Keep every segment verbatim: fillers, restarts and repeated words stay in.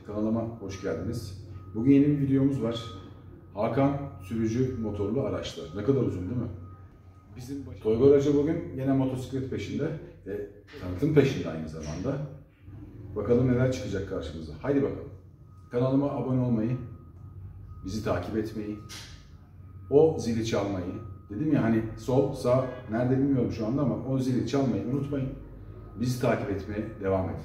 kanalıma hoş geldiniz. Bugün yeni bir videomuz var. Hakan sürücü motorlu araçlar. Ne kadar uzun değil mi? Bizim Toygar Hoca bugün yine motosiklet peşinde ve tanıtım peşinde aynı zamanda. Bakalım neler çıkacak karşımıza. Haydi bakalım. Kanalıma abone olmayı, bizi takip etmeyi, o zili çalmayı, dedim ya hani sol sağ nerede bilmiyorum şu anda ama o zili çalmayı unutmayın. Bizi takip etmeye devam edin.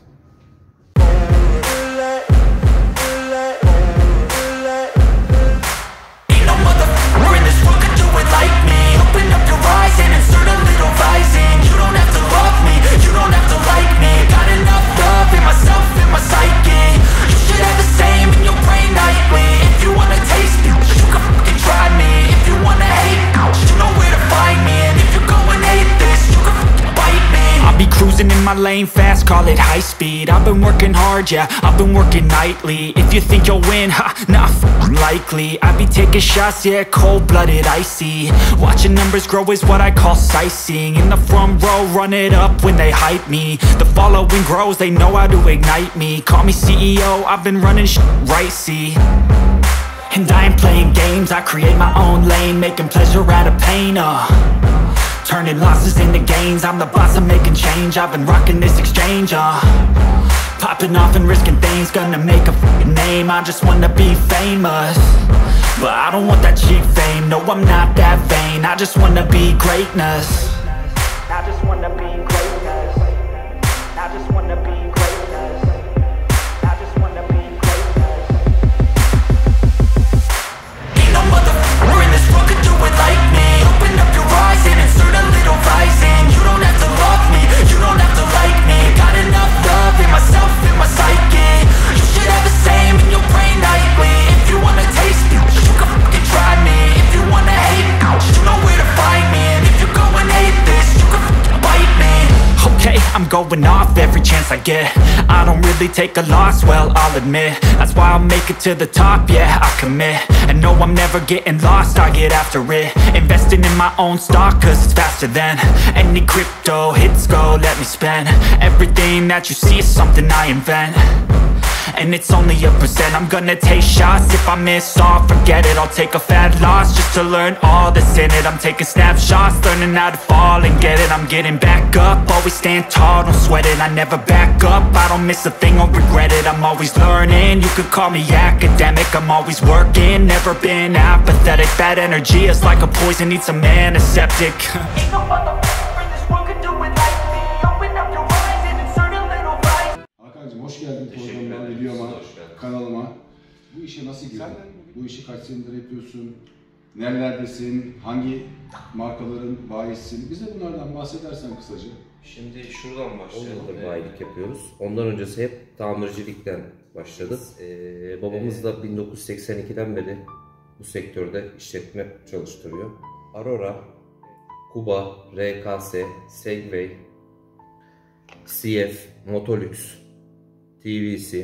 Cruising in my lane fast, call it high speed. I've been working hard, yeah, I've been working nightly. If you think you'll win, ha, nah, f***ing likely. I be taking shots, yeah, cold-blooded, icy. Watching numbers grow is what I call sightseeing. In the front row, run it up when they hype me. The following grows, they know how to ignite me. Call me C E O, I've been running shit right, see. And I ain't playing games, I create my own lane. Making pleasure out of pain, uh turning losses into gains. I'm the boss, I'm making change. I've been rocking this exchange, uh popping off and risking things. Gonna make a f***ing name. I just wanna be famous, but I don't want that cheap fame. No, I'm not that vain. I just wanna be greatness. I just wanna be greatness. I just wanna be greatness. I just wanna be greatness. Ain't no motherfucker in this world could do it like me. Open up your eyes and insert a little rising. You don't have to love me, you don't have to like me. Got enough love in myself, in my psyche. You should have the same in your brain nightly. If you wanna taste me, you can fucking try me. If you wanna hate me, you know where to find me. And if you go and hate this, you can fucking bite me. Okay, I'm going off every chance I get. I don't really take a loss, well, I'll admit. That's why I'll make it to the top, yeah, I commit. And no, I'm never getting lost, I get after it. Investing in my own stock, cause it's faster than any crypto hits go, let me spend. Everything that you see is something I invent, and it's only a percent. I'm gonna take shots, if I miss all, forget it. I'll take a fat loss just to learn all that's in it. I'm taking snapshots, learning how to fall and get it. I'm getting back up, always stand tall, don't sweat it. I never back up, I don't miss a thing or regret it. I'm always learning, you could call me academic. I'm always working, never been apathetic. Bad energy is like a poison, needs some antiseptic. Ain't no motherfucker in this world could do it like me. Open up your eyes and insert a little right. Hakan'cığım hoş geldin programıma, videoma, kanalıma. Bu işe nasıl girdin? Bu işi kaç senedir yapıyorsun? Nerelerdesin? Hangi markaların bayisisin? Bize bunlardan bahsedersen kısaca. Şimdi şuradan başlayalım. on yıldır bayilik yapıyoruz. Ondan öncesi hep tamircilikten başladık. Ee, babamız da bin dokuz yüz seksen ikiden beri bu sektörde işletme çalıştırıyor. Aurora, Kuba, R K S, Segway, C F, Motolux, T V C,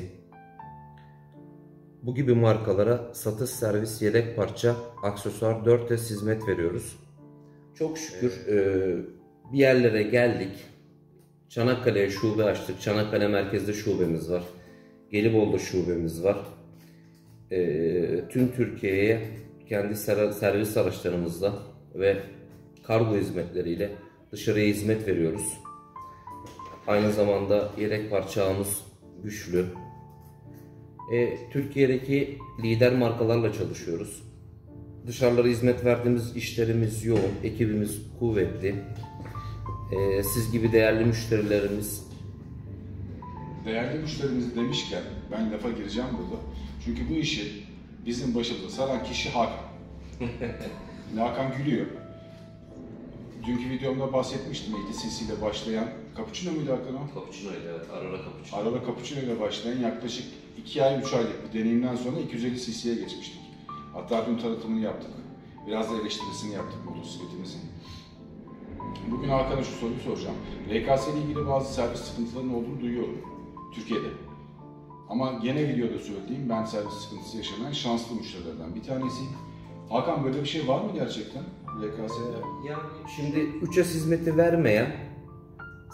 bu gibi markalara satış, servis, yedek parça, aksesuar, dört S hizmet veriyoruz. Çok şükür e, bir yerlere geldik. Çanakkale'ye şube açtık. Çanakkale merkezde şubemiz var. Gelibolu'da şubemiz var. E, tüm Türkiye'ye kendi servis araçlarımızla ve kargo hizmetleriyle dışarıya hizmet veriyoruz. Aynı zamanda yedek parça ağımız güçlü. E, Türkiye'deki lider markalarla çalışıyoruz. Dışarılara hizmet verdiğimiz işlerimiz yoğun, ekibimiz kuvvetli. E, siz gibi değerli müşterilerimiz. Değerli müşterimiz demişken ben lafa gireceğim burada. Çünkü bu işi bizim başımıza saran kişi Hakan. Hakan gülüyor. Dünkü videomda bahsetmiştim elli cc ile başlayan, Cappuccino muydu Hakan o? Cappuccino'ydu, evet. Aurora Cappuccino. Aurora Cappuccino ile başlayan yaklaşık iki ay üç aylık bir deneyimden sonra iki yüz elli cc'ye geçmiştik. Hatta dün tanıtımını yaptık. Biraz da eleştirisini yaptık motosikletimizin. Bugün Hakan'a şu soruyu soracağım. R K S ile ilgili bazı servis sıkıntılarının olduğunu duyuyorum. Türkiye'de. Ama gene videoda söylediğim, ben servis sıkıntısı yaşanan şanslı müşterilerden bir tanesiyim. Hakan, böyle bir şey var mı gerçekten R K S'de? Yani şimdi üç S hizmeti vermeyen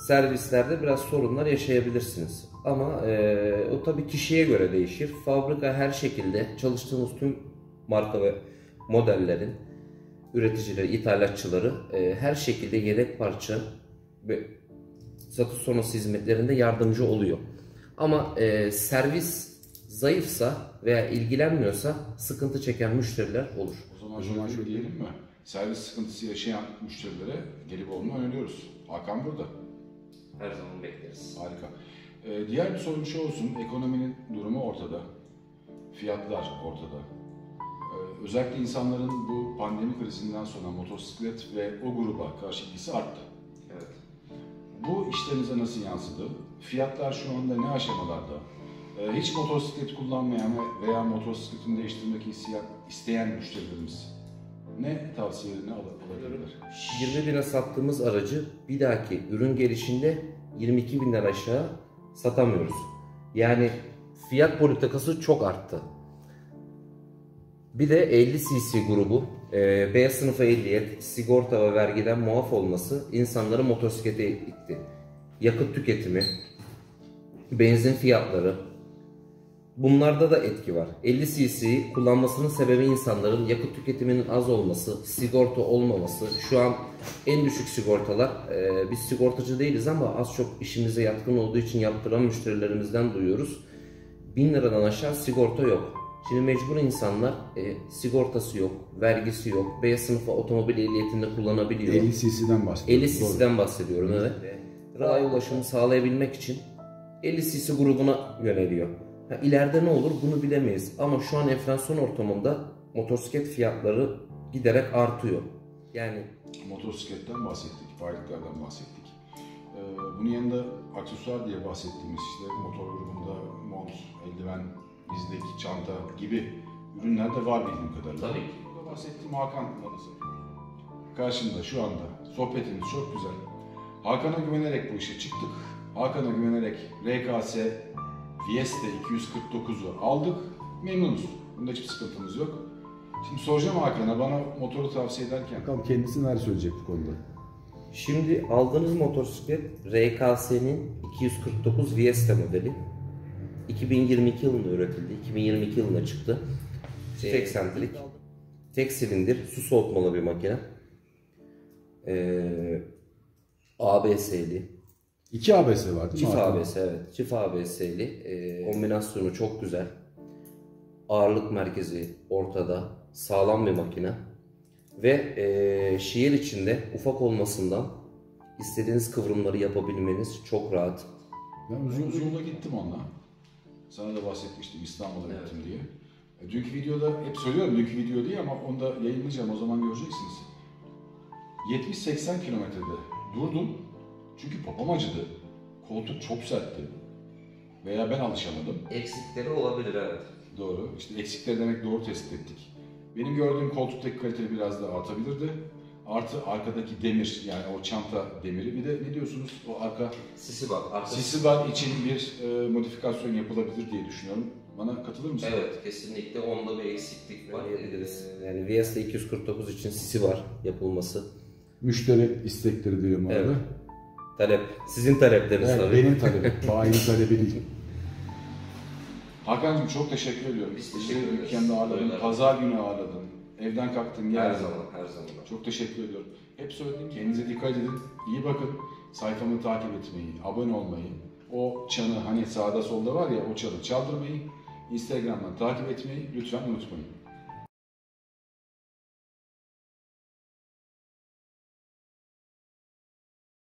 servislerde biraz sorunlar yaşayabilirsiniz. Ama e, o tabii kişiye göre değişir. Fabrika her şekilde çalıştığımız tüm marka ve modellerin üreticileri, ithalatçıları e, her şekilde yedek parça ve satış sonrası hizmetlerinde yardımcı oluyor. Ama e, servis zayıfsa veya ilgilenmiyorsa sıkıntı çeken müşteriler olur. O zaman şöyle, şöyle diyelim mi? Servis sıkıntısı yaşayan müşterilere gelip olma öneriyoruz. Hakan burada. Her zaman bekleriz. Harika. Ee, diğer bir sorun şu olsun, ekonominin durumu ortada. Fiyatlar ortada. Ee, özellikle insanların bu pandemi krizinden sonra motosiklet ve o gruba karşı ilgisi arttı. Evet. Bu işlerinize nasıl yansıdı? Fiyatlar şu anda ne aşamalarda? Ee, hiç motosiklet kullanmayan veya motosikletini değiştirmek isteyen, isteyen müşterilerimiz ne tavsiyelerini alabilirler? yirmi bine sattığımız aracı bir dahaki ürün gelişinde yirmi iki binden aşağı satamıyoruz. Yani fiyat politikası çok arttı. Bir de elli cc grubu, e, B sınıfı ehliyet, sigorta ve vergiden muaf olması insanları motosiklete itti. Yakıt tüketimi, benzin fiyatları, bunlarda da etki var. elli cc'yi kullanmasının sebebi insanların yakıt tüketiminin az olması, sigorta olmaması. Şu an en düşük sigortalar, e, biz sigortacı değiliz ama az çok işimize yatkın olduğu için yaptıran müşterilerimizden duyuyoruz. bin liradan aşağı sigorta yok. Şimdi mecbur insanlar e, sigortası yok, vergisi yok, B sınıfı otomobil ehliyetinde kullanabiliyor. elli cc'den bahsediyorum. elli cc'den bahsediyorum, evet. Raya ulaşımı sağlayabilmek için elli cc grubuna yöneliyor. Ha, ileride ne olur bunu bilemeyiz ama şu an enflasyon ortamında motosiklet fiyatları giderek artıyor. Yani motosikletten bahsettik, bayraklardan bahsettik. Ee, bunun yanında aksesuar diye bahsettiğimiz işte motor grubunda mont, eldiven, dizlik, çanta gibi ürünler de var bildiğim kadarıyla. Tabii ki. Burada bahsettiğim Hakan Malısı. Karşımda şu anda sohbetimiz çok güzel. Hakan'a güvenerek bu işe çıktık. Hakan'a güvenerek R K S Fiesta iki yüz kırk dokuzu aldık. Memnunuz. Bunda hiçbir sıkıntımız yok. Şimdi soracağım Hakan'a bana motoru tavsiye ederken. Bakalım kendisi neler söyleyecek bu konuda. Şimdi aldığınız motosiklet R K S'nin iki yüz kırk dokuz Fiesta modeli. iki bin yirmi iki yılında üretildi. iki bin yirmi iki yılında çıktı. Tek eksentrik, tek silindir, su soğutmalı bir makine. Ee, A B S'li. İki A B S var değil mi? Çift A B S, evet. Çift A B S'li. Ee, kombinasyonu çok güzel. Ağırlık merkezi ortada. Sağlam bir makine. Ve e, şehir içinde ufak olmasından istediğiniz kıvrımları yapabilmeniz çok rahat. Ben uzun uzun yola gittim onunla. Sana da bahsetmiştim İstanbul'a Evet. gittim diye. E, dünkü videoda hep söylüyorum dünkü video diye ama onu da yayınlayacağım o zaman göreceksiniz. yetmiş seksen kilometrede durdum. Çünkü popom acıdı. Koltuk çok sertti. Veya ben alışamadım. Eksikleri olabilir, evet. Doğru. İşte eksikleri demek doğru tespit ettik. Benim gördüğüm koltuktaki kalite biraz da artabilirdi. Artı arkadaki demir yani o çanta demiri. Bir de ne diyorsunuz o arka Sisi bak. Arkası... sisi bar için bir e, modifikasyon yapılabilir diye düşünüyorum. Bana katılır mısın? Evet, kesinlikle onda bir eksiklik var diyebiliriz. Yani Fiesta iki yüz kırk dokuz için sisi var yapılması. Müşteri istekleri diyorum Evet. arada. Talep. Sizin talepleriniz Evet, tabii. benim talebim. Bayinin talebi değil. Hakan'cığım çok teşekkür ediyorum. Biz Bizi teşekkür ederiz. dükkanda ağırladın. Öyle. Pazar günü ağırladın. Evden kalktın geldin. Her zaman, her zaman. Çok teşekkür ediyorum. Hep söyledim. Kendinize dikkat edin. İyi bakın. Sayfamı takip etmeyi, abone olmayı, o çanı hani sağda solda var ya o çanı çaldırmayı, Instagram'dan takip etmeyi lütfen unutmayın.